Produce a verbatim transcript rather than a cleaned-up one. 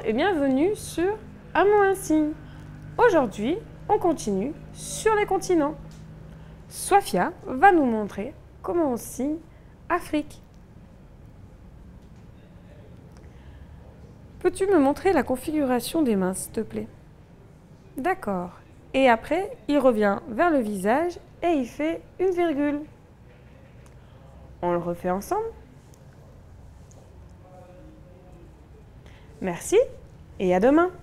et bienvenue sur Un mot, un signe. Aujourd'hui, on continue sur les continents. Sofia va nous montrer comment on signe Afrique. Peux-tu me montrer la configuration des mains, s'il te plaît? D'accord. Et après, il revient vers le visage et il fait une virgule. On le refait ensemble. Merci et à demain.